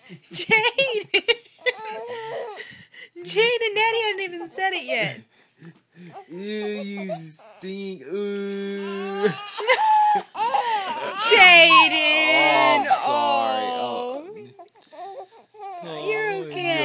Jaden! Jaden, Daddy hasn't even said it yet. Ew, you stink. Ooh. Jaden! Oh, I'm sorry. Oh. You're okay.